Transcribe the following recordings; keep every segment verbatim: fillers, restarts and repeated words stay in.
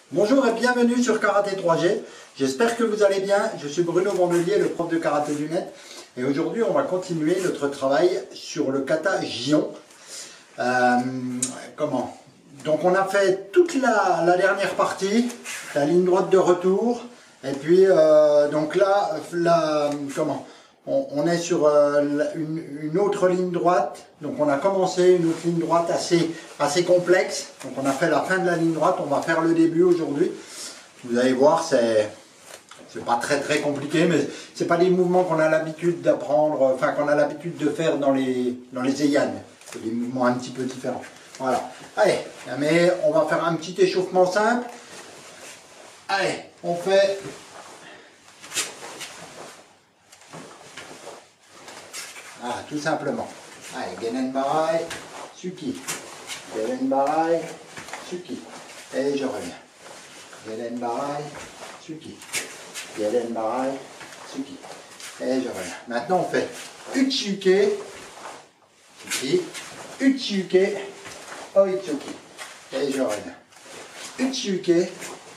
Bonjour et bienvenue sur Karaté trois G. J'espère que vous allez bien. Je suis Bruno Vandelier, le prof de karaté du net. Et aujourd'hui, on va continuer notre travail sur le kata Gion. Euh, comment Donc, on a fait toute la, la dernière partie, la ligne droite de retour. Et puis, euh, donc là, la, comment on, on est sur euh, une, une autre ligne droite. Donc, on a commencé une autre ligne droite assez, assez complexe. Donc, on a fait la fin de la ligne droite. On va faire le début aujourd'hui. Vous allez voir, c'est c'est pas très très compliqué, mais c'est pas des mouvements qu'on a l'habitude d'apprendre, enfin qu'on a l'habitude de faire dans les dans les Eian. C'est des mouvements un petit peu différents. Voilà. Allez, mais on va faire un petit échauffement simple. Allez, on fait. Ah, tout simplement. Allez, Genen Barai, Suki. Genen Barai, Suki. Et je reviens. Genen Barai, Suki. Genen Barai, Suki. Et je reviens. Maintenant, on fait Uchiuke, Suki. Uchiuke, Oitsuki. Et je reviens. Uchiuke,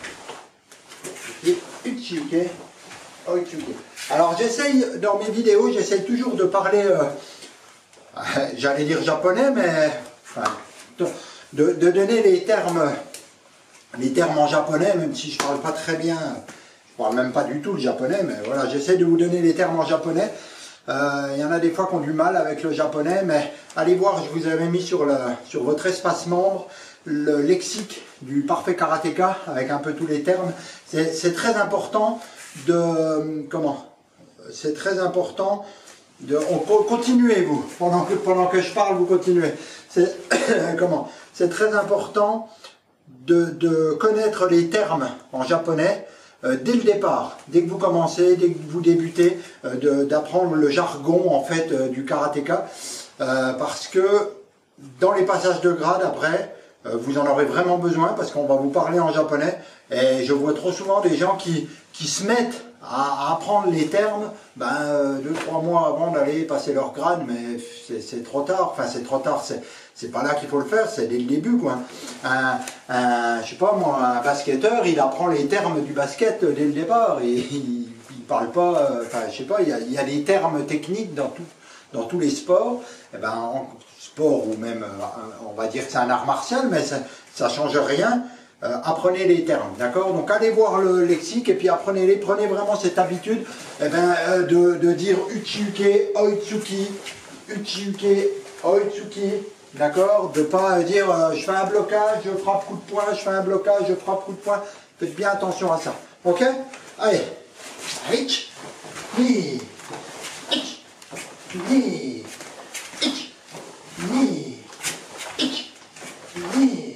Suki. Uchiuke, Oitsuki. Alors, j'essaye, dans mes vidéos, j'essaye toujours de parler, euh, j'allais dire japonais, mais enfin, de, de donner les termes, les termes en japonais, même si je ne parle pas très bien, je ne parle même pas du tout le japonais, mais voilà, j'essaie de vous donner les termes en japonais. Euh, il y en a des fois qui ont du mal avec le japonais, mais allez voir, je vous avais mis sur, le, sur votre espace membre le lexique du parfait karatéka, avec un peu tous les termes. C'est très important de... comment C'est très important de... On, continuez vous, pendant que, pendant que je parle, vous continuez. C'est comment C'est très important de, de connaître les termes en japonais euh, dès le départ, dès que vous commencez, dès que vous débutez, euh, d'apprendre le jargon en fait euh, du karatéka, euh, parce que dans les passages de grade après, euh, vous en aurez vraiment besoin parce qu'on va vous parler en japonais. Et je vois trop souvent des gens qui, qui se mettent à, à apprendre les termes ben, euh, deux, trois mois avant d'aller passer leur grade, mais c'est trop tard. Enfin, c'est trop tard, c'est pas là qu'il faut le faire, c'est dès le début, quoi. Un, un, je sais pas moi, un basketteur, il apprend les termes du basket dès le départ. Et il, il parle pas, euh, enfin, je sais pas, il y, a, il y a des termes techniques dans, tout, dans tous les sports. Et ben, en sport, ou même, euh, on va dire que c'est un art martial, mais ça, ça change rien. Euh, apprenez les termes, d'accord? Donc allez voir le lexique et puis apprenez-les, prenez vraiment cette habitude eh ben, euh, de, de dire Uchiuke, Oitsuki, Uchiuke, Oitsuki, d'accord? De ne pas euh, dire euh, je fais un blocage, je frappe coup de poing, je fais un blocage, je frappe coup de poing. Faites bien attention à ça, ok? Allez, Hitch, ni, Hitch, ni, Hitch, ni, Hitch, ni.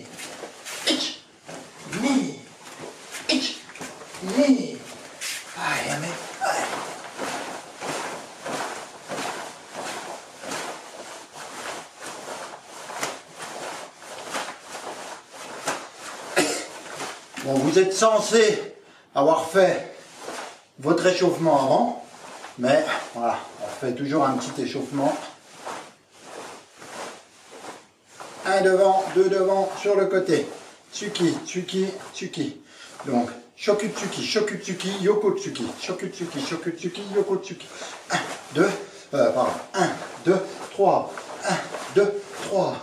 Ni, ich, ni. Allez, mais, allez. Bon, vous êtes censé avoir fait votre échauffement avant, mais voilà, on fait toujours un petit échauffement. Un devant, deux devant, sur le côté. Tsuki, Tsuki, Tsuki. Donc, Shokutsuki, Shokutsuki, Yokotsuki, Shokutsuki, Shokutsuki, Yokotsuki. un, deux, euh, pardon. un, deux, trois. un, deux, trois.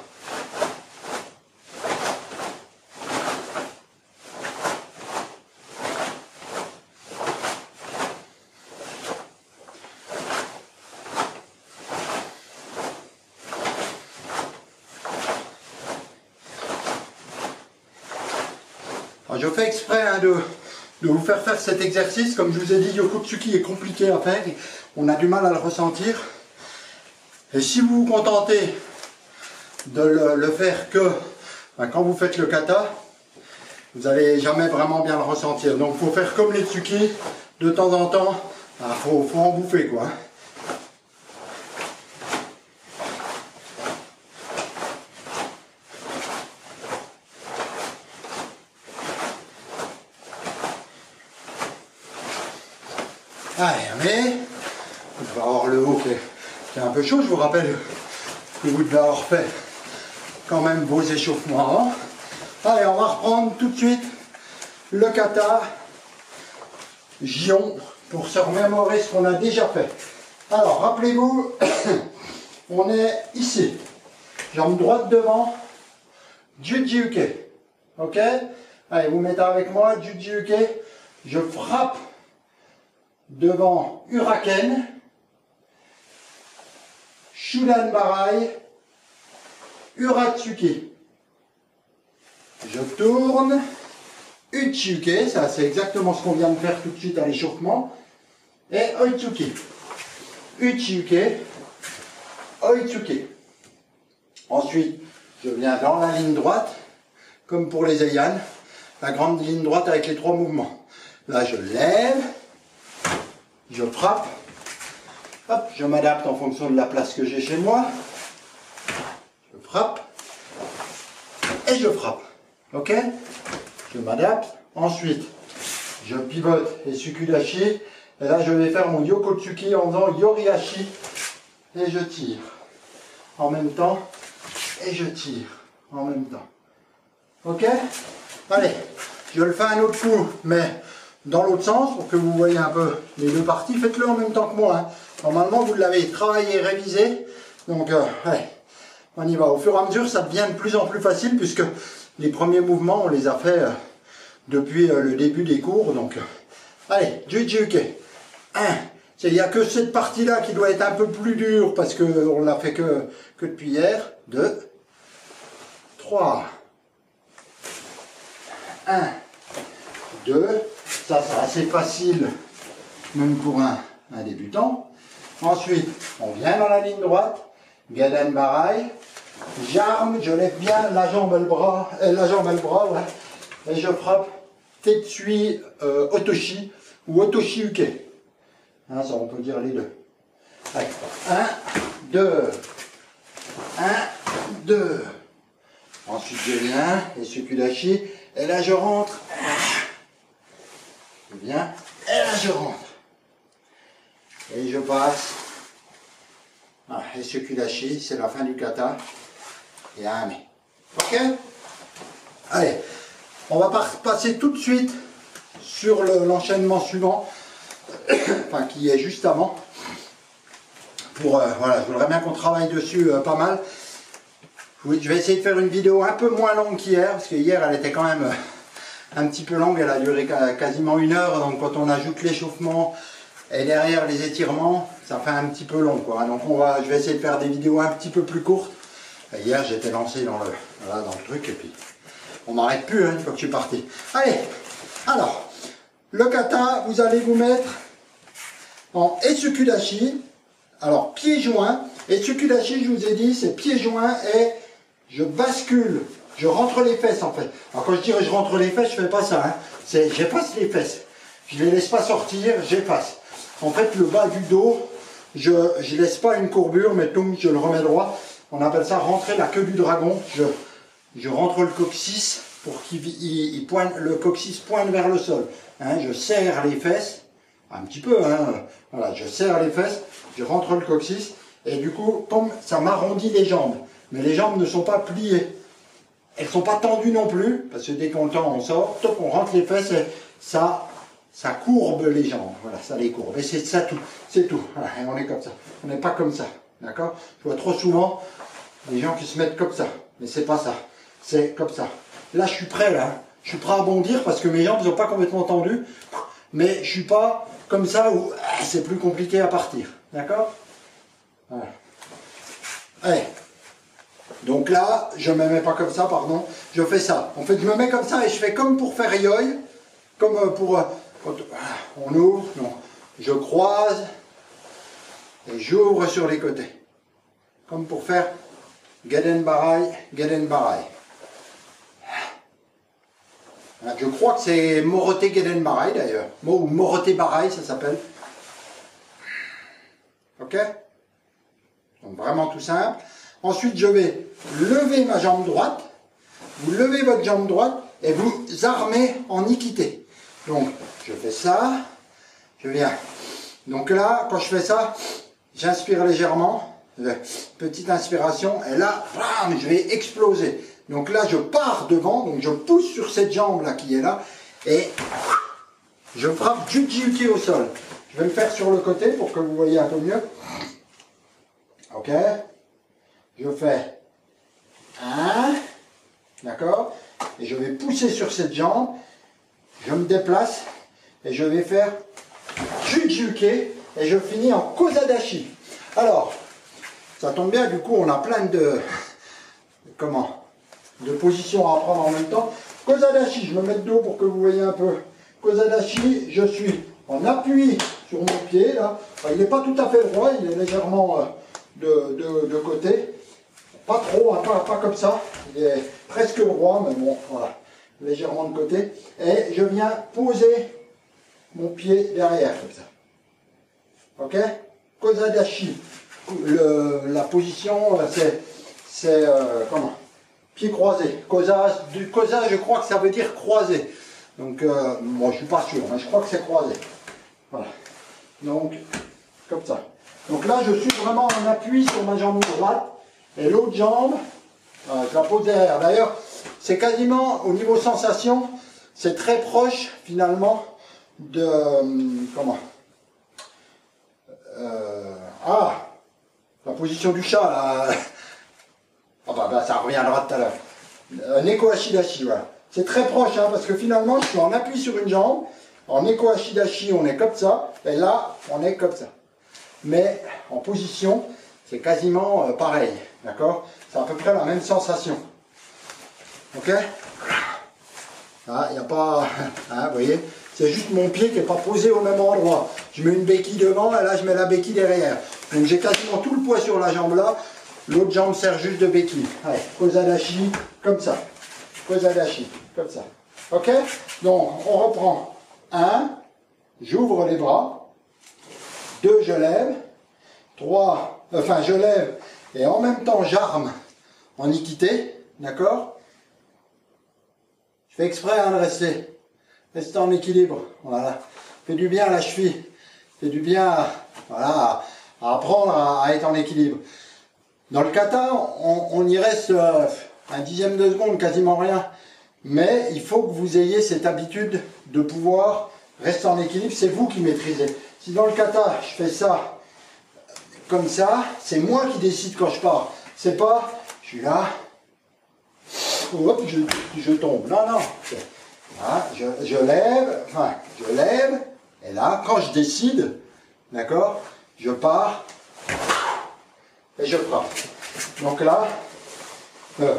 Je fais exprès hein, de, de vous faire faire cet exercice. Comme je vous ai dit, Yokotsuki est compliqué à faire. On a du mal à le ressentir. Et si vous vous contentez de le, le faire que ben, quand vous faites le kata, vous n'allez jamais vraiment bien le ressentir. Donc il faut faire comme les tsuki. De temps en temps, il ben, faut, faut en bouffer, quoi. Allez, mais vous devez avoir le haut qui est, qui est un peu chaud. Je vous rappelle que vous devez avoir fait quand même vos échauffements avant. Allez, on va reprendre tout de suite le kata, gion, pour se remémorer ce qu'on a déjà fait. Alors, rappelez-vous, on est ici, jambe droite devant, Juji-uke, ok? Allez, vous mettez avec moi, Juji-uke, je frappe devant Uraken, Shudan Barai, Uratsuki. Je tourne, Uchi-uke, ça c'est exactement ce qu'on vient de faire tout de suite à l'échauffement, et Oitsuki. Uchi-uke, Oitsuki. Ensuite, je viens dans la ligne droite, comme pour les Heian, la grande ligne droite avec les trois mouvements. Là, je lève, je frappe, hop, je m'adapte en fonction de la place que j'ai chez moi. Je frappe et je frappe. Ok? Je m'adapte. Ensuite, je pivote et Sukudashi. Et là, je vais faire mon Yokotsuki en faisant Yorihashi. Et je tire en même temps. Et je tire en même temps. Ok? Allez, je le fais un autre coup, mais dans l'autre sens, pour que vous voyez un peu les deux parties. Faites-le en même temps que moi. Hein. Normalement, vous l'avez travaillé, révisé. Donc, euh, allez, on y va. Au fur et à mesure, ça devient de plus en plus facile, puisque les premiers mouvements, on les a fait euh, depuis euh, le début des cours. Donc, euh, allez, Juji-uke. un. Il n'y a que cette partie-là qui doit être un peu plus dure, parce qu'on ne l'a fait que, que depuis hier. deux. trois. un. deux. Ça, c'est assez facile, même pour un, un débutant. Ensuite, on vient dans la ligne droite. Gaden Barai. J'arme, je lève bien la jambe et le bras, euh, la jambe et le bras, ouais, et je frappe Tetsui euh, Otoshi ou Otoshi Uke. Hein, ça, on peut dire les deux. Allez, un, deux, un, deux. Ensuite, je viens, et Sukudashi, et là, je rentre. Je viens, et là, je rentre. Et je passe. Ah, et Sukudashi, c'est la fin du kata. Et un mais. Ok? Allez, on va passer tout de suite sur l'enchaînement le, suivant, enfin qui est juste avant. Pour, euh, voilà, je voudrais bien qu'on travaille dessus euh, pas mal. Oui, je vais essayer de faire une vidéo un peu moins longue qu'hier, parce que hier elle était quand même euh, un petit peu longue, elle a duré quasiment une heure, donc quand on ajoute l'échauffement et derrière les étirements, ça fait un petit peu long, quoi. Donc on va, je vais essayer de faire des vidéos un petit peu plus courtes. Hier, j'étais lancé dans le, voilà, dans le truc et puis on m'arrête plus hein, une fois que je suis parti. Allez, alors, le kata, vous allez vous mettre en Etsukudashi. Alors, pieds joints. Etsukudashi, je vous ai dit, c'est pieds joints et je bascule. Je rentre les fesses en fait. Alors, quand je dis je rentre les fesses, je fais pas ça. Hein. C'est j'efface les fesses. Je les laisse pas sortir, j'efface. En fait, le bas du dos, je ne laisse pas une courbure, mais tout, je le remets droit. On appelle ça rentrer la queue du dragon. Je, je rentre le coccyx pour qu'il il, il pointe, le coccyx pointe vers le sol. Hein, je serre les fesses, un petit peu. Hein, voilà, je serre les fesses, je rentre le coccyx et du coup, comme ça m'arrondit les jambes. Mais les jambes ne sont pas pliées. Elles ne sont pas tendues non plus, parce que dès qu'on tend, on sort. Top, on rentre les fesses et ça, ça courbe les jambes. Voilà, ça les courbe. Et c'est ça tout. C'est tout. Voilà, et on est comme ça. On n'est pas comme ça. D'accord? Je vois trop souvent des gens qui se mettent comme ça. Mais c'est pas ça. C'est comme ça. Là, je suis prêt, là. Je suis prêt à bondir parce que mes jambes ne sont pas complètement tendues. Mais je suis pas comme ça où c'est plus compliqué à partir. D'accord? Voilà. Allez. Donc là, je ne me mets pas comme ça, pardon. Je fais ça. En fait, je me mets comme ça et je fais comme pour faire yoï. Comme pour... Quand on ouvre. Non. Je croise. Et j'ouvre sur les côtés. Comme pour faire Gaden Barai, Gaden Barai. Je crois que c'est Morote Gaden Barai d'ailleurs. Ou Morote Barai, ça s'appelle. Ok? Donc vraiment tout simple. Ensuite, je vais lever ma jambe droite. Vous levez votre jambe droite et vous armez en Ikite. Donc, je fais ça. Je viens. Donc là, quand je fais ça, j'inspire légèrement. Petite inspiration. Et là, bam, je vais exploser. Donc là, je pars devant. Donc je pousse sur cette jambe là qui est là. et je frappe Juji-Uke au sol. Je vais le faire sur le côté pour que vous voyez un peu mieux. Ok. Je fais un, d'accord, et je vais pousser sur cette jambe. Je me déplace et je vais faire Juji-Uke et je finis en Kozadashi. Alors, ça tombe bien, du coup, on a plein de comment de positions à apprendre en même temps. Kozadashi, je me mets de dos pour que vous voyez un peu. Kozadashi, je suis en appui sur mon pied, là. Enfin, il n'est pas tout à fait droit, il est légèrement euh, de, de, de côté. Pas trop, hein, pas, pas comme ça. Il est presque droit, mais bon, voilà. Légèrement de côté. Et je viens poser mon pied derrière, comme ça. Ok? Kozadashi. Le, la position, c'est... c'est euh, comment? Pied croisé. Koza, du koza, je crois que ça veut dire croisé. Donc, euh, moi, je suis pas sûr, mais je crois que c'est croisé. Voilà. Donc, comme ça. Donc là, je suis vraiment en appui sur ma jambe droite. Et l'autre jambe, euh, je la pose derrière. D'ailleurs, c'est quasiment, au niveau sensation, c'est très proche, finalement, de... Euh, comment euh, Ah la position du chat, là. Ah bah, bah ça reviendra tout à l'heure. Un Neko Ashidashi, voilà. C'est très proche, hein, parce que finalement, je suis en appui sur une jambe. En Neko Ashidashi, on est comme ça. Et là, on est comme ça. Mais en position, c'est quasiment euh, pareil. D'accord? C'est à peu près la même sensation. Ok? Ah, il n'y a pas... Hein, vous voyez? C'est juste mon pied qui n'est pas posé au même endroit. Je mets une béquille devant et là, je mets la béquille derrière. Donc j'ai quasiment tout le poids sur la jambe là. L'autre jambe sert juste de béquille. Allez, Kozadashi, comme ça. Kozadashi, comme ça. Ok? Donc, on reprend. un, j'ouvre les bras. deux, je lève. trois, enfin, je lève et en même temps, j'arme en Ikite. D'accord? Je fais exprès hein, de rester. Rester en équilibre. Voilà. Fait du bien à la cheville. Fait du bien à, voilà, à apprendre à, à être en équilibre. Dans le kata, on, on y reste euh, un dixième de seconde, quasiment rien. Mais il faut que vous ayez cette habitude de pouvoir rester en équilibre. C'est vous qui maîtrisez. Si dans le kata, je fais ça comme ça, c'est moi qui décide quand je pars. C'est pas, je suis là, hop, je, je tombe. Non, non. Voilà, je, je lève, enfin, je lève, et là, quand je décide, d'accord, je pars, et je frappe. Donc là, euh,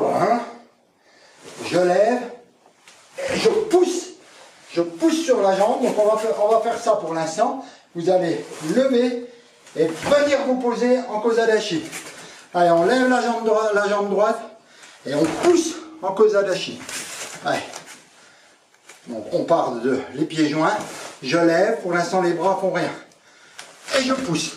je lève, et je pousse, je pousse sur la jambe. Donc on va faire, on va faire ça pour l'instant. Vous allez lever et venir vous poser en Kozadashi. Allez, on lève la jambe, droite, la jambe droite et on pousse en Kozadashi. Allez. Donc on part de les pieds joints. Je lève, pour l'instant les bras font rien. Et je pousse.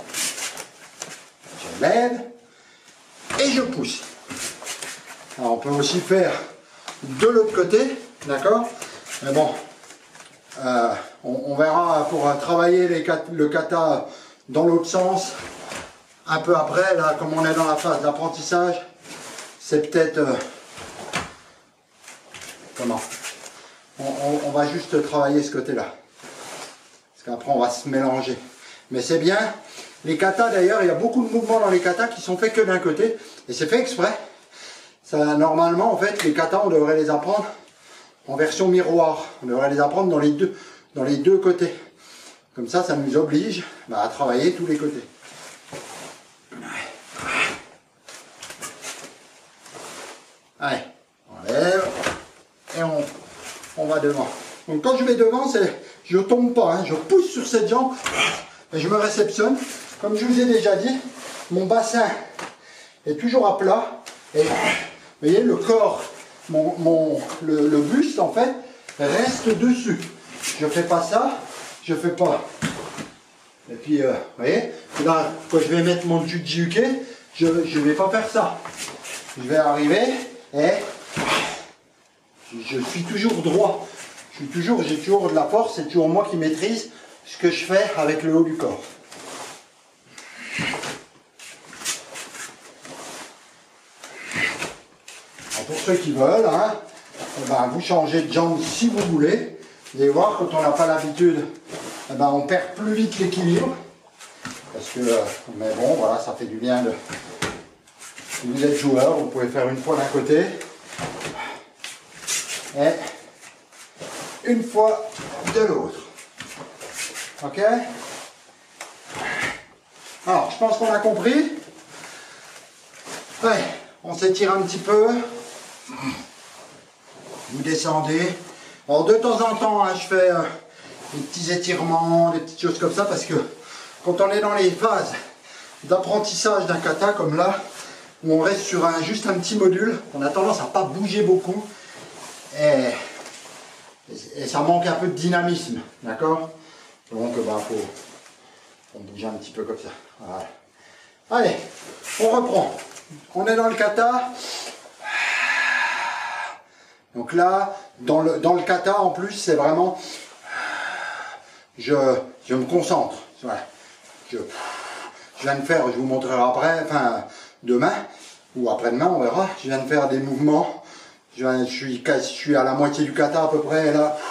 Je lève et je pousse. Alors on peut aussi faire de l'autre côté, d'accord? Mais bon, euh, on, on verra pour travailler les, le kata dans l'autre sens. Un peu après, là, comme on est dans la phase d'apprentissage, c'est peut-être... Euh, comment on, on, on va juste travailler ce côté-là. Parce qu'après, on va se mélanger. Mais c'est bien. Les katas, d'ailleurs, il y a beaucoup de mouvements dans les katas qui sont faits que d'un côté. Et c'est fait exprès. Ça, normalement, en fait, les katas, on devrait les apprendre en version miroir. On devrait les apprendre dans les deux, dans les deux côtés. Comme ça, ça nous oblige bah, à travailler tous les côtés. Allez, on lève et on, on va devant. Donc quand je vais devant, c'est, je ne tombe pas, hein, je pousse sur cette jambe et je me réceptionne. Comme je vous ai déjà dit, mon bassin est toujours à plat et vous voyez, le corps, mon, mon, le, le buste en fait, reste dessus. Je ne fais pas ça, je ne fais pas. Et puis, euh, vous voyez, là, quand je vais mettre mon Juji-Uke, je ne vais pas faire ça. Je vais arriver et je suis toujours droit. Je suis toujours, j'ai toujours de la force, c'est toujours moi qui maîtrise ce que je fais avec le haut du corps. Alors pour ceux qui veulent, hein, eh ben, vous changez de jambe si vous voulez. Vous allez voir, quand on n'a pas l'habitude, eh ben, on perd plus vite l'équilibre. Parce que, mais bon, voilà, ça fait du bien de... Si vous êtes joueur, vous pouvez faire une fois d'un côté et une fois de l'autre. Ok? Alors, je pense qu'on a compris. Ouais, on s'étire un petit peu. Vous descendez. Alors, de temps en temps, hein, je fais euh, des petits étirements, des petites choses comme ça, parce que quand on est dans les phases d'apprentissage d'un kata, comme là, où on reste sur un, juste un petit module, on a tendance à pas bouger beaucoup et, et ça manque un peu de dynamisme, d'accord? Donc il bah, faut, faut bouger un petit peu comme ça. Voilà. Allez, on reprend. On est dans le kata. Donc là, dans le, dans le kata en plus, c'est vraiment, je, je me concentre. Voilà. Je, je viens de faire, je vous montrerai après, enfin demain ou après-demain, on verra. Je viens de faire des mouvements. Je, viens, je, suis, je suis à la moitié du kata à peu près. Et là,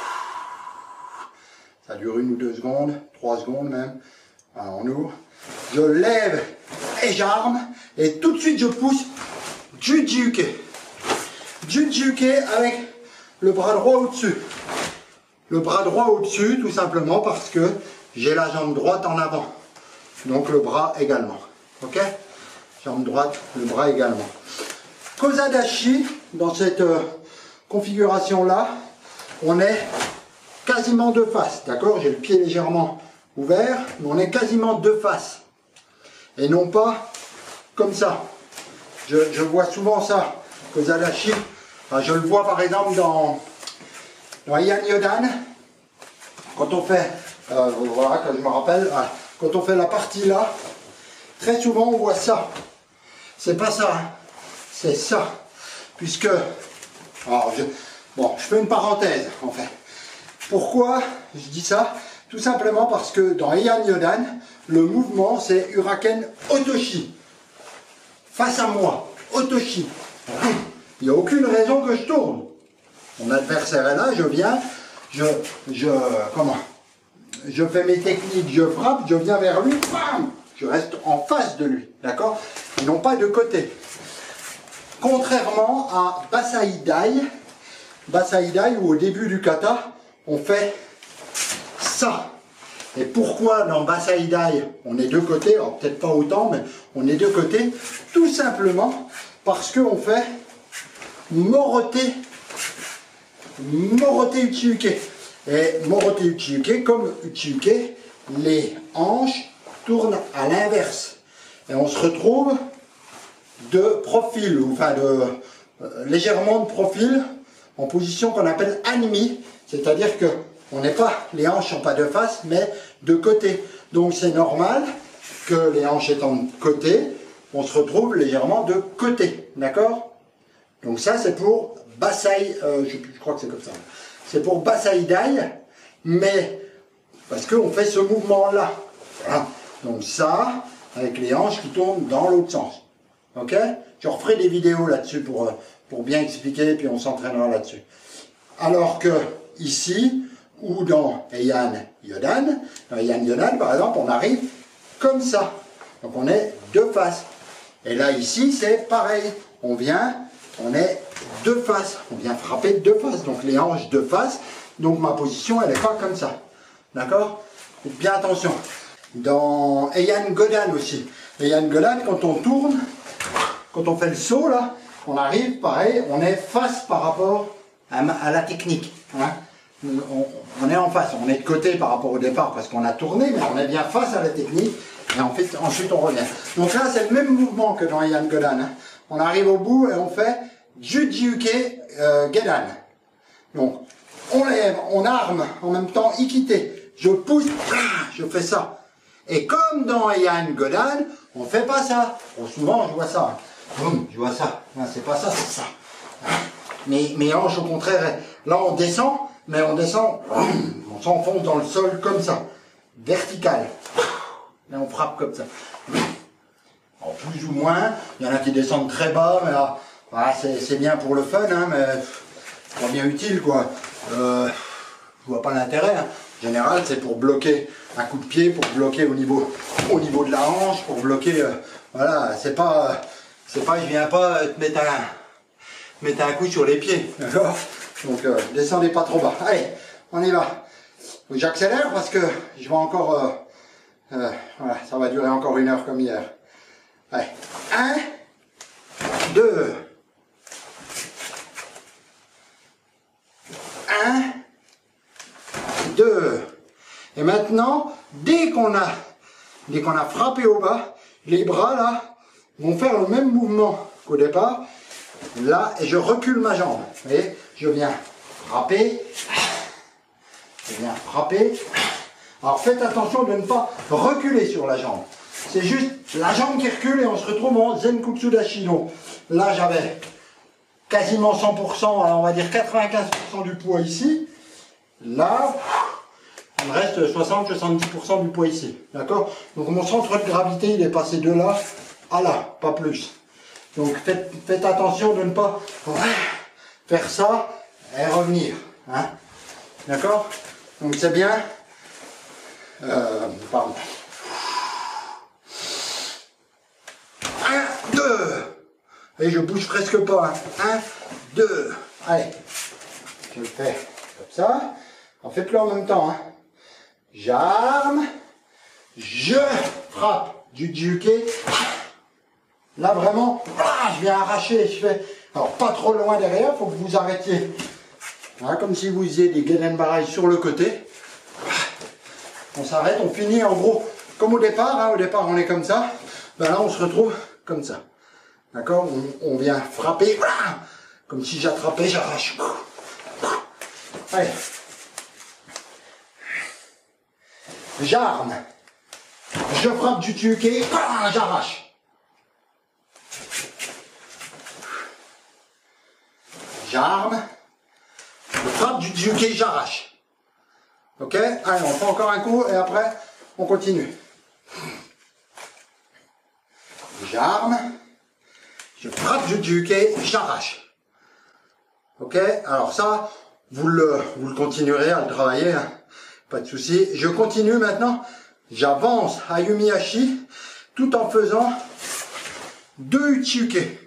ça dure une ou deux secondes, trois secondes même. Alors on ouvre. Je lève et j'arme. Et tout de suite, je pousse Jujiuke. Jujiuke avec le bras droit au-dessus. Le bras droit au-dessus, tout simplement parce que j'ai la jambe droite en avant. Donc le bras également. Ok? Jambe droite, le bras également. Kozadashi, dans cette euh, configuration-là, on est quasiment deux faces. D'accord? J'ai le pied légèrement ouvert, mais on est quasiment deux faces. Et non pas comme ça. Je, je vois souvent ça. Kozadashi, enfin, je le vois par exemple dans, dans Heian Yodan. Quand on fait, euh, voilà, quand je me rappelle, voilà, quand on fait la partie là, très souvent on voit ça. C'est pas ça, hein. C'est ça. Puisque, alors je, bon, je fais une parenthèse en fait. Pourquoi je dis ça? Tout simplement parce que dans Heian Yodan, le mouvement c'est Uraken Otoshi. Face à moi, Otoshi. Il n'y a aucune raison que je tourne. Mon adversaire est là, je viens, je, je, comment, je fais mes techniques, je frappe, je viens vers lui, bam, je reste en face de lui, d'accord? Et non pas de côté. Contrairement à Basai Dai, Basai Dai où au début du kata, on fait ça. Et pourquoi dans Basai Dai, on est de côté, alors peut-être pas autant, mais on est de côté, tout simplement parce qu'on fait Morote, Morote Uchiuke. Et Morote Uchiuke, comme Uchiuke, les hanches tournent à l'inverse. Et on se retrouve de profil, enfin de euh, légèrement de profil, en position qu'on appelle animi, c'est-à-dire que on n'est pas, les hanches sont pas de face, mais de côté. Donc c'est normal que les hanches étant de côté, on se retrouve légèrement de côté, d'accord? Donc ça c'est pour Basai, euh, je, je crois que c'est comme ça. C'est pour Basai Dai, mais parce qu'on fait ce mouvement-là. Voilà. Donc ça, avec les hanches qui tournent dans l'autre sens. Ok? Je referai des vidéos là-dessus pour, pour bien expliquer, puis on s'entraînera là-dessus. Alors que ici, ou dans Heian Yodan, dans Heian Yodan par exemple, on arrive comme ça. Donc on est deux faces. Et là ici, c'est pareil. On vient, on est deux faces. On vient frapper deux faces. Donc les hanches deux faces. Donc ma position, elle n'est pas comme ça. D'accord? Faites bien attention. Dans Heian Godan aussi. Heian Godan, quand on tourne, quand on fait le saut là, on arrive, pareil, on est face par rapport à, à la technique. Hein? On, on est en face, on est de côté par rapport au départ parce qu'on a tourné, mais on est bien face à la technique et en fait, ensuite on revient. Donc là, c'est le même mouvement que dans Heian Godan. Hein. On arrive au bout et on fait Jujiuke euh, Gedan. Donc, on lève, on arme, en même temps, Ikite. Je pousse, je fais ça. Et comme dans Heian Godan, on fait pas ça. Bon, souvent, je vois ça. Boum, je vois ça. C'est pas ça, c'est ça. Mais mes hanches, au contraire, là, on descend, mais on descend, on s'enfonce dans le sol comme ça. Vertical. Là, on frappe comme ça. En plus ou moins, il y en a qui descendent très bas, mais là, voilà, c'est bien pour le fun, hein, mais pas bien utile quoi. Euh, je vois pas l'intérêt. Hein. En général, c'est pour bloquer un coup de pied, pour bloquer au niveau, au niveau de la hanche, pour bloquer. Euh, voilà, c'est pas, euh, c'est pas, je viens pas te mettre un, mettre un coup sur les pieds, d'accord. Donc, euh, descendez pas trop bas. Allez, on y va. J'accélère parce que je vais encore, euh, euh, voilà, ça va durer encore une heure comme hier. Allez, un, deux, un, deux. Et maintenant, dès qu'on a, dès qu'on a frappé au bas, les bras là vont faire le même mouvement qu'au départ. Là, et je recule ma jambe. Vous voyez, je viens frapper. Je viens frapper. Alors faites attention de ne pas reculer sur la jambe. C'est juste la jambe qui recule et on se retrouve en Zenkutsu Dashino. Là, j'avais quasiment cent pour cent, alors on va dire quatre-vingt-quinze pour cent du poids ici. Là, il me reste soixante à soixante-dix pour cent du poids ici. D'accord? Donc mon centre de gravité, il est passé de là à là, pas plus. Donc faites, faites attention de ne pas faire ça et revenir. Hein? D'accord? Donc c'est bien. Euh, pardon. Un, deux. Et je bouge presque pas. Hein. Un, deux. Allez. Je le fais comme ça. En faites-le en même temps. Hein. J'arme. Je frappe du juke. Là vraiment, je viens arracher. Je fais. Alors pas trop loin derrière. Il faut que vous arrêtiez. Voilà, comme si vous faisiez des Gelenbarai sur le côté. On s'arrête, on finit en gros comme au départ. Hein, au départ, on est comme ça. Ben là, on se retrouve comme ça. D'accord, on, on vient frapper. Comme si j'attrapais, j'arrache. Allez. J'arme. Je frappe du tuke. J'arrache. J'arme. Je frappe du juke, j'arrache. Ok? Allez, on fait encore un coup et après, on continue. J'arme. Je frappe du juke, j'arrache. Ok? Alors ça, vous le, vous le continuerez à le travailler. Hein. Pas de souci. Je continue maintenant. J'avance à Yumihashi tout en faisant deux uchiuke.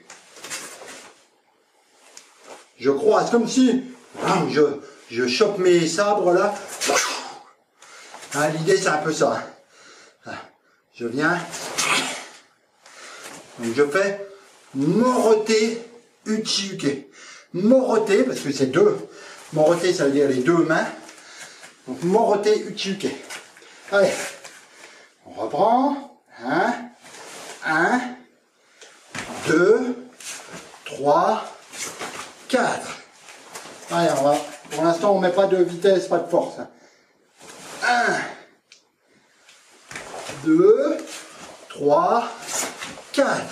Je croise comme si je, je chope mes sabres là. Hein, l'idée c'est un peu ça. Je viens. Donc je fais Morote Uchiuke. Morote, parce que c'est deux. Morote ça veut dire les deux mains. Donc Morote Uchiuke. Allez. On reprend. Un. Un. Deux. Trois. quatre. Allez, on va. Pour l'instant, on ne met pas de vitesse, pas de force. un, deux, trois, quatre.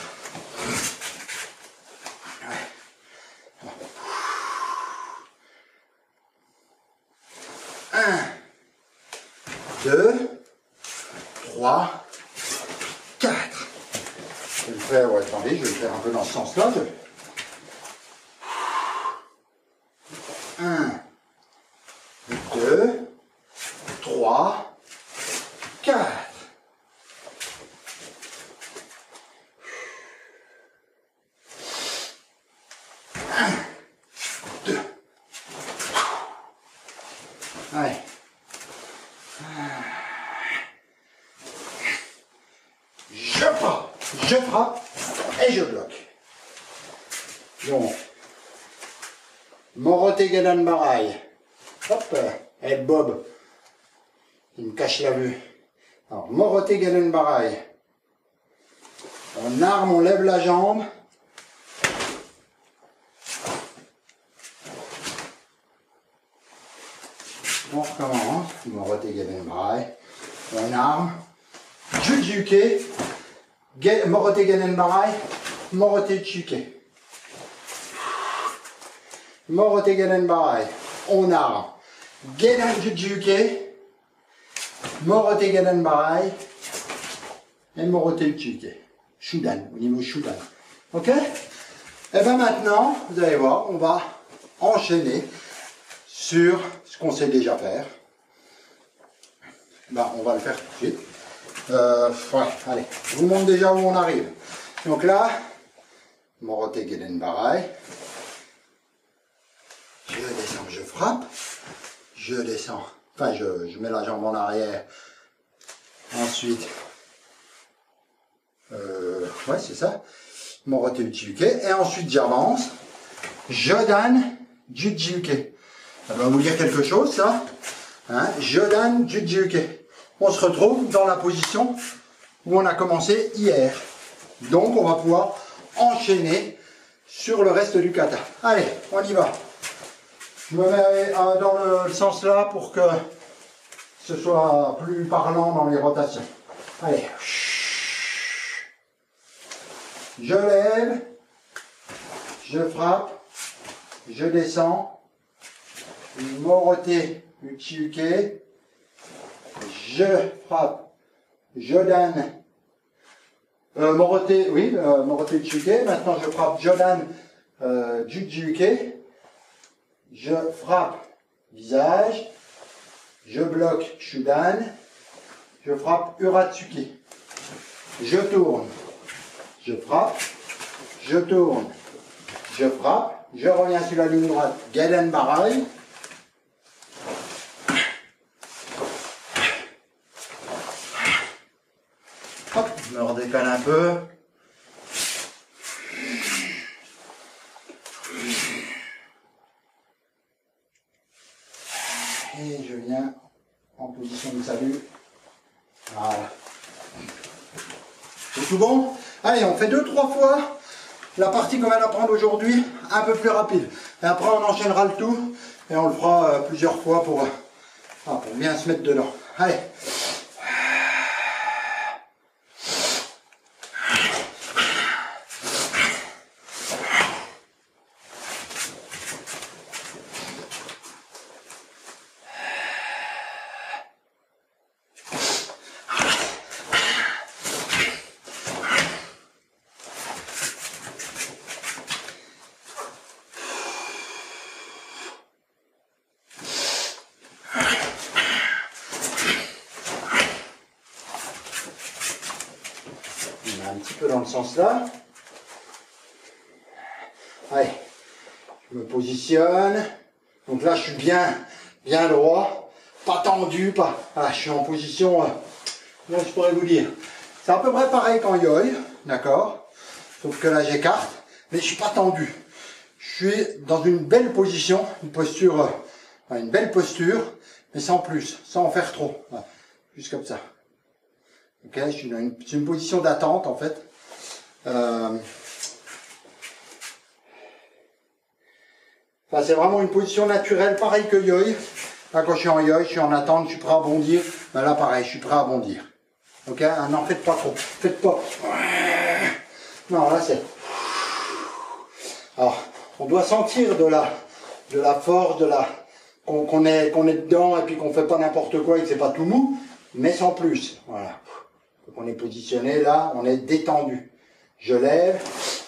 un, deux, trois, quatre. Je vais le faire, ouais, attendez, je vais le faire un peu dans ce sens-là. un, deux, trois, quatre. un, deux. Allez. Je frappe, je frappe et je bloque. Donc, Morote Gelenbarai. Hop, et Bob, il me cache la vue. Alors, Morote Gelenbarai. On arme, on lève la jambe. On recommence. Morote Gelenbarai. On arme. Jujuke. Morote Gelenbarai. Morote Uchiuke. Morote Gelenbarai. On arme. Genen Jujuke. Morote Gelenbarai. Et Morote Uchiuke. Shudan, au niveau Shudan. Ok? Et bien maintenant, vous allez voir, on va enchaîner sur ce qu'on sait déjà faire. Ben, on va le faire tout de suite. Euh, ouais, allez, je vous montre déjà où on arrive. Donc là, Morote Gelenbarai. Je descends, je frappe. Je descends. Enfin, je, je mets la jambe en arrière. Ensuite, euh, ouais, c'est ça. Morote Uchiuke. Et ensuite, j'avance. Jodan Jujiuke. Ça doit vous dire quelque chose, ça. Hein? Jodan Jujiuke. On se retrouve dans la position où on a commencé hier. Donc, on va pouvoir enchaîner sur le reste du kata. Allez, on y va. Je me mets dans le sens là pour que ce soit plus parlant dans les rotations. Allez. Je lève. Je frappe. Je descends. Morote Uchiuke. Je frappe. Jodan. Euh, Morote, oui, euh, Morote Uchiuke. Maintenant, je frappe Jodan euh, Jujiuke. Je frappe visage. Je bloque Shudan. Je frappe Uratsuki. Je tourne. Je frappe. Je tourne. Je frappe. Je reviens sur la ligne droite. Gelenbarai. Hop, je me redécale un peu. Et je viens en position de salut. Voilà. C'est tout bon? Allez, on fait deux, trois fois la partie qu'on va apprendre aujourd'hui, un peu plus rapide. Et après, on enchaînera le tout et on le fera euh, plusieurs fois pour, euh, pour bien se mettre dedans. Allez. Un petit peu dans le sens là. Allez, je me positionne. Donc là, je suis bien, bien droit, pas tendu, pas. Voilà, je suis en position. Euh, comment je pourrais vous dire? C'est à peu près pareil qu'en yoi, d'accord? Sauf que là, j'écarte, mais je suis pas tendu. Je suis dans une belle position, une posture, euh, une belle posture, mais sans plus, sans en faire trop. Voilà, juste comme ça. Ok, je suis dans une, une position d'attente en fait. Euh, enfin, c'est vraiment une position naturelle, pareil que yoi. Là, quand je suis en yoi, je suis en attente, je suis prêt à bondir. Ben là, pareil, je suis prêt à bondir. Ok, ah, non, faites pas trop, faites pas. Non, là c'est. Alors, on doit sentir de la, de la force, de la, qu'on qu'on est, qu'on est dedans et puis qu'on fait pas n'importe quoi et que c'est pas tout mou, mais sans plus. Voilà. On est positionné là, on est détendu. Je lève.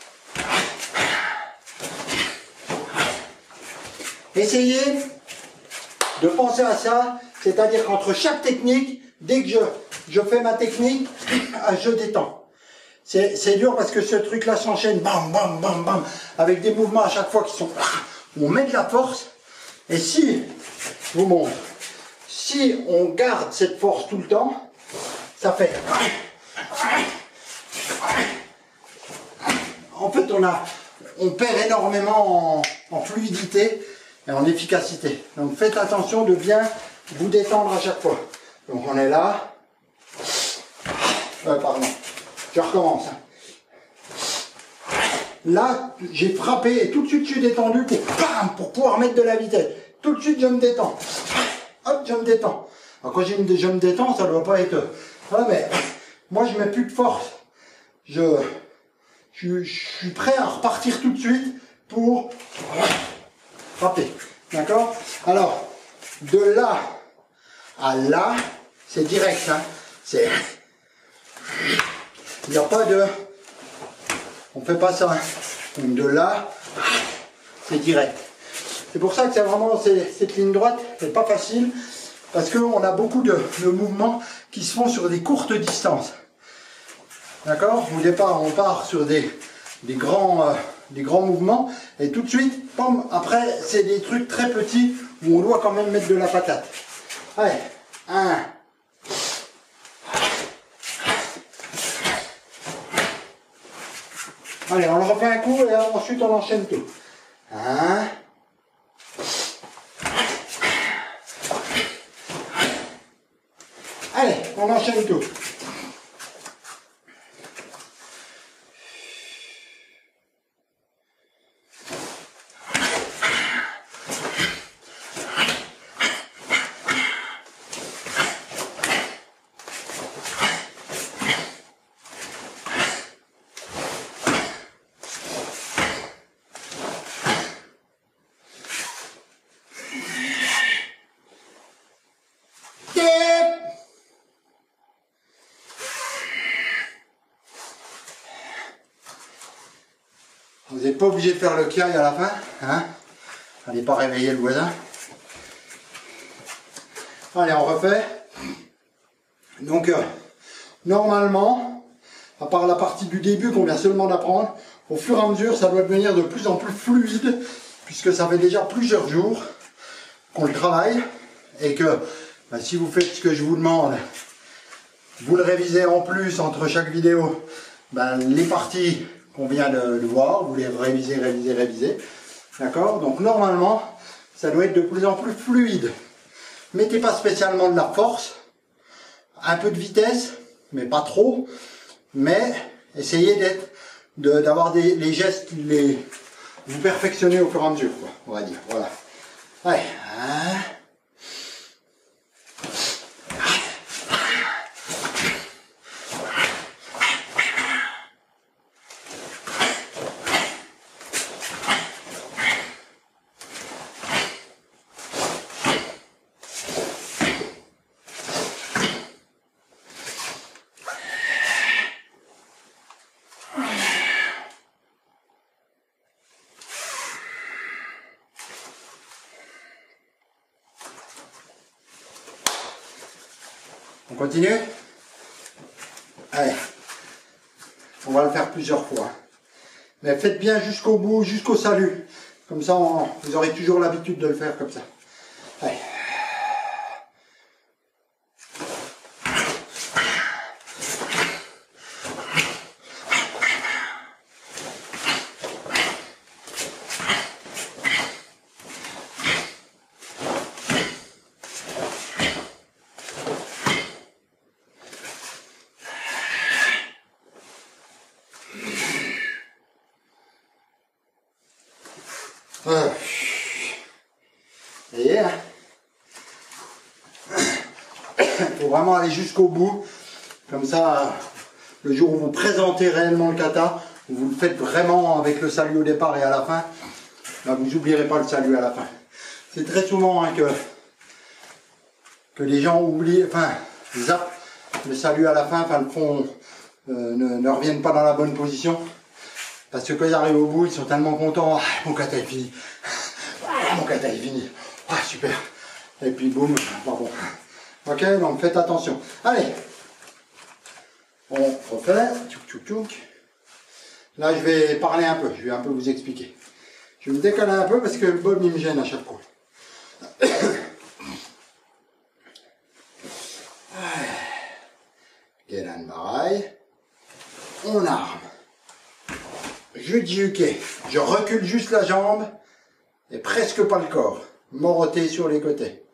Essayez de penser à ça, c'est-à-dire qu'entre chaque technique, dès que je, je fais ma technique, je détends. C'est dur parce que ce truc-là s'enchaîne, bam, bam, bam, bam, avec des mouvements à chaque fois qui sont... On met de la force, et si, je vous montre, si on garde cette force tout le temps, ça fait... En fait, on, a, on perd énormément en, en fluidité et en efficacité. Donc faites attention de bien vous détendre à chaque fois. Donc on est là. Euh, pardon. Je recommence. Là, j'ai frappé et tout de suite je suis détendu pour, bam, pour pouvoir mettre de la vitesse. Tout de suite je me détends. Hop, je me détends. Alors quand j'ai une je me détends, ça ne doit pas être... Ouais, mais moi je mets plus de force. Je, je, je suis prêt à repartir tout de suite pour frapper. D'accord? Alors, de là à là, c'est direct. Hein. C'est... Il n'y a pas de... On fait pas ça. Hein. Donc de là, c'est direct. C'est pour ça que c'est vraiment cette ligne droite n'est pas facile, parce qu'on a beaucoup de, de mouvements qui se font sur des courtes distances. D'accord? Au départ, on part sur des, des, grands, euh, des grands mouvements, et tout de suite, pom, après, c'est des trucs très petits où on doit quand même mettre de la patate. Allez, un. Allez, on le refait un coup et ensuite on enchaîne tout. Un. Allez, on enchaîne tout. Vous n'êtes pas obligé de faire le kiai à la fin, hein? Allez pas réveiller le voisin. Allez, on refait. Donc, euh, normalement, à part la partie du début qu'on vient seulement d'apprendre, au fur et à mesure, ça doit devenir de plus en plus fluide, puisque ça fait déjà plusieurs jours qu'on le travaille, et que bah, si vous faites ce que je vous demande, vous le révisez en plus entre chaque vidéo, bah, les parties qu'on vient de, de voir, vous les révisez, révisez, révisez. D'accord? Donc normalement, ça doit être de plus en plus fluide. Mettez pas spécialement de la force, un peu de vitesse, mais pas trop. Mais essayez d'être, d'avoir des les gestes, les vous perfectionnez au fur et à mesure, quoi, on va dire. Voilà. Allez. Hein. On continue? Allez, on va le faire plusieurs fois. Mais faites bien jusqu'au bout, jusqu'au salut. Comme ça, on, vous aurez toujours l'habitude de le faire comme ça. Allez. Et il faut vraiment aller jusqu'au bout, comme ça le jour où vous présentez réellement le kata, vous le faites vraiment avec le salut au départ et à la fin, là, vous n'oublierez pas le salut à la fin. C'est très souvent hein, que, que les gens oublient, enfin zappent le salut à la fin, enfin le fond euh, ne, ne reviennent pas dans la bonne position, parce que quand ils arrivent au bout, ils sont tellement contents, ah, mon kata est fini, ah, mon kata est fini. Ah super. Et puis boum, bon. Ok, donc faites attention. Allez, on refait. Tchouk, tchouk, tchouk. Là, je vais parler un peu, je vais un peu vous expliquer. Je vais me décaler un peu parce que Bob il me gêne à chaque fois. Gedan Barai. On arme. Je juke. Je recule juste la jambe et presque pas le corps. Moroté sur les côtés.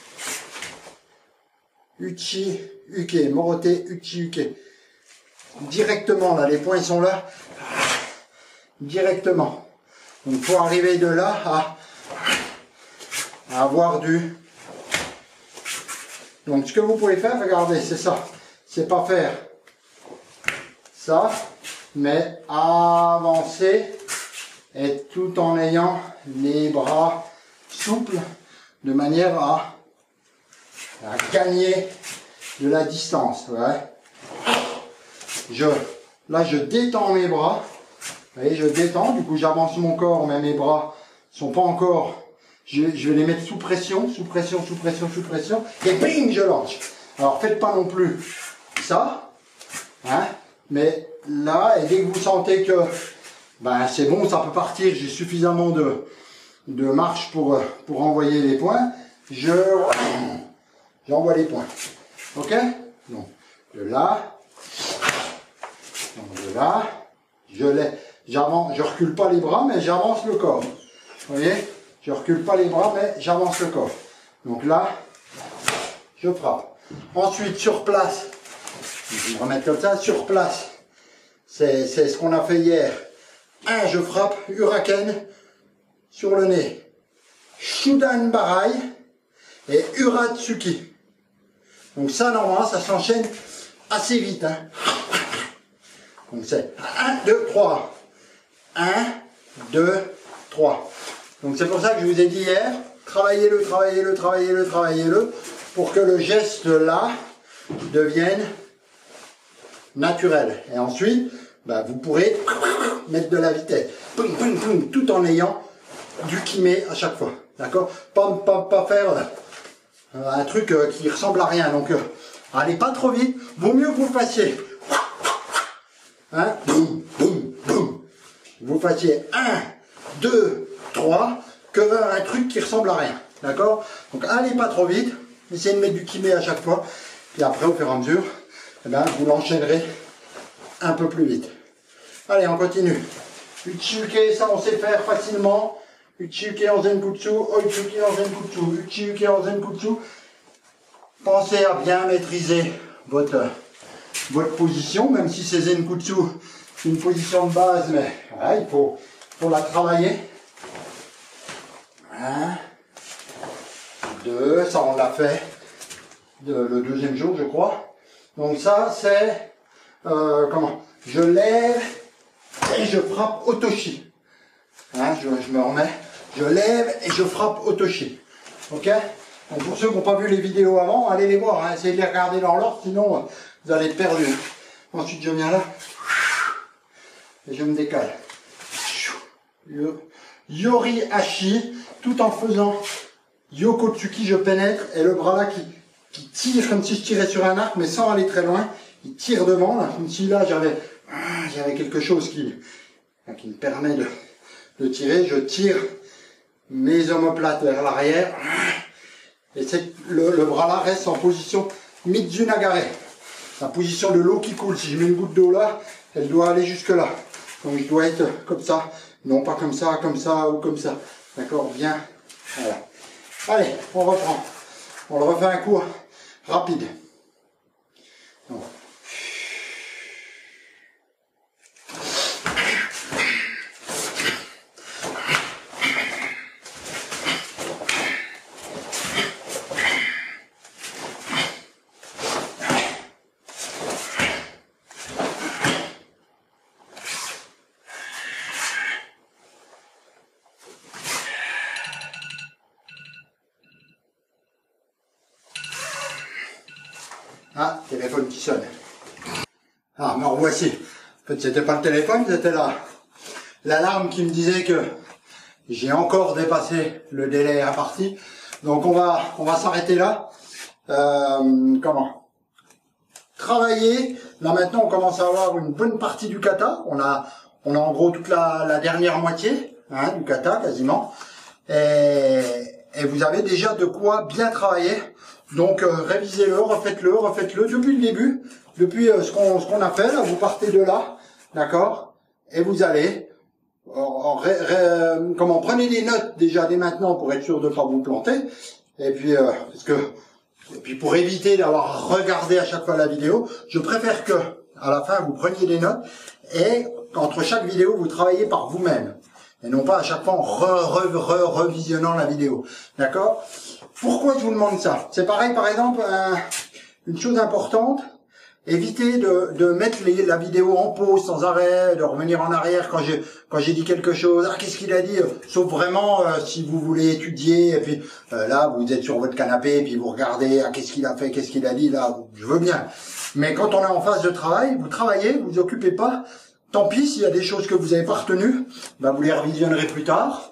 Uchi, uke, moroté, uchi, uke. Directement là, les points sont là. Directement. Donc il faut arriver de là à, à avoir du... Donc ce que vous pouvez faire, regardez, c'est ça. C'est pas faire ça, mais avancer et tout en ayant les bras souple de manière à, à gagner de la distance. Ouais. Je, là, je détends mes bras. Vous voyez, je détends. Du coup, j'avance mon corps, mais mes bras sont pas encore je, je vais les mettre sous pression, sous pression, sous pression, sous pression, et bing, je lance. Alors faites pas non plus ça, hein, mais là, et dès que vous sentez que ben, c'est bon, ça peut partir, j'ai suffisamment de, de marche pour, pour envoyer les points, je j'envoie les points. Ok? Donc, de là, donc de là, je les, j'avance, je recule pas les bras, mais j'avance le corps. Vous voyez? Je recule pas les bras, mais j'avance le corps. Donc là, je frappe. Ensuite, sur place, je vais me remettre comme ça, sur place, c'est ce qu'on a fait hier. Un, je frappe, Huraken, sur le nez. Shudan Barai et Uratsuki. Donc ça, normalement, ça s'enchaîne assez vite. Hein. Donc c'est un, deux, trois. un, deux, trois. Donc c'est pour ça que je vous ai dit hier, travaillez-le, travaillez-le, travaillez-le, travaillez-le, pour que le geste là devienne naturel. Et ensuite, bah, vous pourrez mettre de la vitesse, poum, poum, poum, tout en ayant du kimé à chaque fois. D'accord? Pas, pas, pas faire euh, un truc euh, qui ressemble à rien. Donc, euh, allez pas trop vite. Vaut mieux que vous fassiez. Hein? Boum, boum, boum. Vous fassiez un, deux, trois, que un truc qui ressemble à rien. D'accord? Donc, allez pas trop vite. Essayez de mettre du kimé à chaque fois. Et après, au fur et à mesure, eh ben, vous l'enchaînerez un peu plus vite. Allez, on continue. Uchiuke, ça on sait faire facilement. Uchiuke en Zenkutsu, Oichuki en Zenkutsu, Uchiuke en Zenkutsu. Pensez à bien maîtriser votre, votre position, même si c'est Zenkutsu, c'est une position de base, mais voilà, il faut, faut la travailler. Un, deux, ça on l'a fait de, le deuxième jour, je crois. Donc ça, c'est, euh, comment, je lève et je frappe Otoshi. Hein, je, je me remets, je lève et je frappe Otoshi. Ok? Donc pour ceux qui n'ont pas vu les vidéos avant, allez les voir, hein, essayez de les regarder dans l'ordre, sinon vous allez être perdu. Ensuite je viens là et je me décale. Yori Hashi, tout en faisant Yokotsuki, je pénètre, et le bras là qui, qui tire comme si je tirais sur un arc, mais sans aller très loin. Il tire devant, là, comme si là j'avais j'avais quelque chose qui, qui me permet de, de tirer. Je tire mes omoplates vers l'arrière, et le, le bras là reste en position Mizunagare, la position de l'eau qui coule. Si je mets une goutte d'eau là, elle doit aller jusque là. Donc je dois être comme ça, non pas comme ça, comme ça ou comme ça. D'accord? Bien. Voilà. Allez, on reprend. On le refait un coup rapide. Donc. Ah, téléphone qui sonne. Ah, me revoici. En fait, c'était pas le téléphone, c'était la l'alarme qui me disait que j'ai encore dépassé le délai imparti. Donc on va on va s'arrêter là. Euh, comment travailler. Là maintenant, on commence à avoir une bonne partie du kata. On a on a en gros toute la, la dernière moitié, hein, du kata quasiment. Et, et vous avez déjà de quoi bien travailler. Donc euh, révisez-le, refaites-le, refaites-le depuis le début, depuis euh, ce qu'on ce qu'on a fait là. Vous partez de là, d'accord, et vous allez euh, ré, ré, comment prenez des notes déjà dès maintenant pour être sûr de ne pas vous planter. Et puis euh, parce que et puis pour éviter d'avoir regardé à chaque fois la vidéo, je préfère que à la fin vous preniez des notes et entre chaque vidéo vous travaillez par vous-même et non pas à chaque fois en re, re, re, revisionnant la vidéo, d'accord. Pourquoi je vous demande ça? C'est pareil, par exemple, un, une chose importante, évitez de, de mettre les, la vidéo en pause sans arrêt, de revenir en arrière quand j'ai quand j'ai dit quelque chose. Ah, qu'est-ce qu'il a dit? Sauf vraiment euh, si vous voulez étudier, et puis euh, là, vous êtes sur votre canapé, et puis vous regardez, ah, qu'est-ce qu'il a fait, qu'est-ce qu'il a dit, là, je veux bien. Mais quand on est en phase de travail, vous travaillez, vous vous occupez pas. Tant pis, s'il y a des choses que vous n'avez pas retenues, ben vous les revisionnerez plus tard.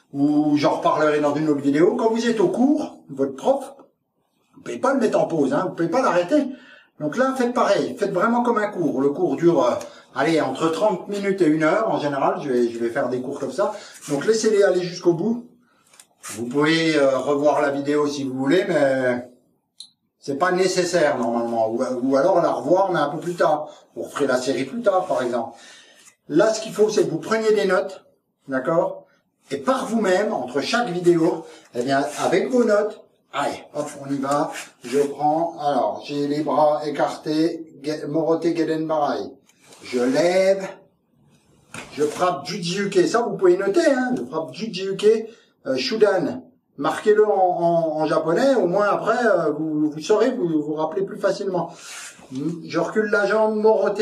ou j'en reparlerai dans une autre vidéo. Quand vous êtes au cours, votre prof, vous ne pouvez pas le mettre en pause, hein, vous ne pouvez pas l'arrêter. Donc là, faites pareil, faites vraiment comme un cours. Le cours dure, euh, allez, entre trente minutes et une heure en général. Je vais, je vais faire des cours comme ça. Donc laissez-les aller jusqu'au bout. Vous pouvez euh, revoir la vidéo si vous voulez, mais c'est pas nécessaire normalement. Ou, ou alors la revoir, mais un peu plus tard. Vous referez la série plus tard, par exemple. Là, ce qu'il faut, c'est que vous preniez des notes, d'accord? Et par vous-même, entre chaque vidéo, eh bien, avec vos notes, allez, hop, on y va. Je prends, alors, j'ai les bras écartés, Morote Gedenbarai. Je lève, je frappe Jujiuke. Ça, vous pouvez noter, hein. Je frappe Jujiuke, euh, Shudan. Marquez-le en, en, en japonais, au moins après, euh, vous, vous saurez, vous vous rappelez plus facilement. Je recule la jambe, Morote,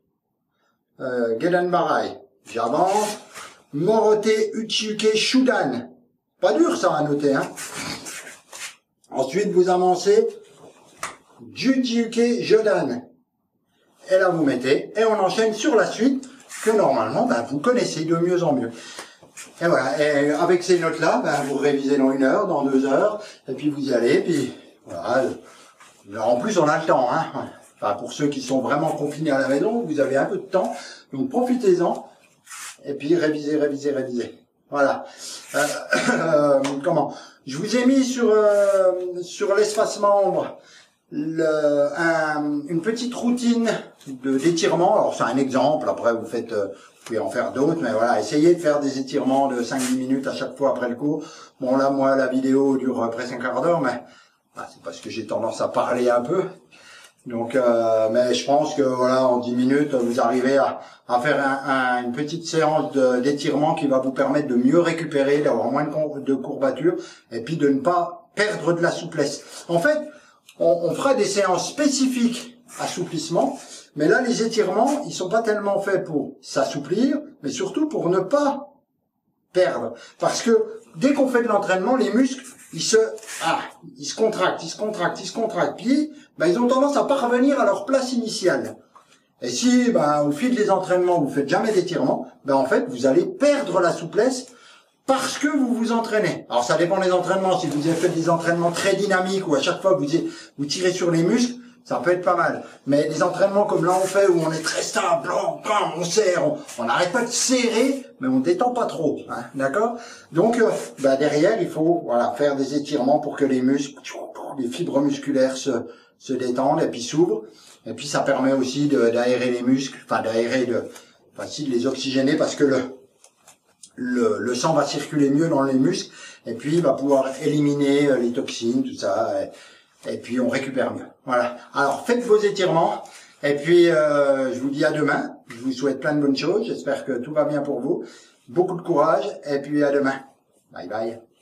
euh, Gedenbarai. J'avance. Morote Uchiuke Shudan. Pas dur, ça, à noter, hein. Ensuite, vous avancez, Jujiuke Jodan. Et là, vous mettez, et on enchaîne sur la suite, que normalement, ben, vous connaissez de mieux en mieux. Et voilà, et avec ces notes-là, ben, vous révisez dans une heure, dans deux heures, et puis vous y allez, puis voilà. En plus, on a le temps, hein. Enfin, pour ceux qui sont vraiment confinés à la maison, vous avez un peu de temps, donc profitez-en, et puis révisez, révisez, révisez. Voilà. Euh, euh, comment Je vous ai mis sur euh, sur l'espace membre le, un, une petite routine de d'étirement. Alors c'est un exemple. Après vous faites, euh, vous pouvez en faire d'autres, mais voilà, essayez de faire des étirements de cinq dix minutes à chaque fois après le cours. Bon là, moi la vidéo dure presque un quart d'heure, mais bah, c'est parce que j'ai tendance à parler un peu. Donc, euh, mais je pense que voilà, en dix minutes, vous arrivez à, à faire un, un, une petite séance d'étirement qui va vous permettre de mieux récupérer, d'avoir moins de, de courbatures, et puis de ne pas perdre de la souplesse. En fait, on, on fera des séances spécifiques assouplissement, mais là, les étirements, ils sont pas tellement faits pour s'assouplir, mais surtout pour ne pas perdre. Parce que dès qu'on fait de l'entraînement, les muscles, ils se, ah, ils se contractent, ils se contractent, ils se contractent, puis, ben, ils ont tendance à pas revenir à leur place initiale. Et si, ben, au fil des entraînements, vous faites jamais d'étirement, ben, en fait, vous allez perdre la souplesse parce que vous vous entraînez. Alors, ça dépend des entraînements. Si vous avez fait des entraînements très dynamiques où à chaque fois vous, vous tirez sur les muscles, ça peut être pas mal. Mais des entraînements comme là on fait où on est très stable, on, on serre, on n'arrête pas de serrer, mais on détend pas trop, hein, d'accord? Donc, euh, bah derrière, il faut voilà faire des étirements pour que les muscles, les fibres musculaires se, se détendent et puis s'ouvrent. Et puis ça permet aussi d'aérer les muscles, enfin d'aérer, de, enfin si de les oxygéner parce que le, le le sang va circuler mieux dans les muscles et puis il va pouvoir éliminer les toxines, tout ça. Et, Et puis on récupère mieux. Voilà. Alors faites vos étirements. Et puis euh, je vous dis à demain. Je vous souhaite plein de bonnes choses. J'espère que tout va bien pour vous. Beaucoup de courage. Et puis à demain. Bye bye.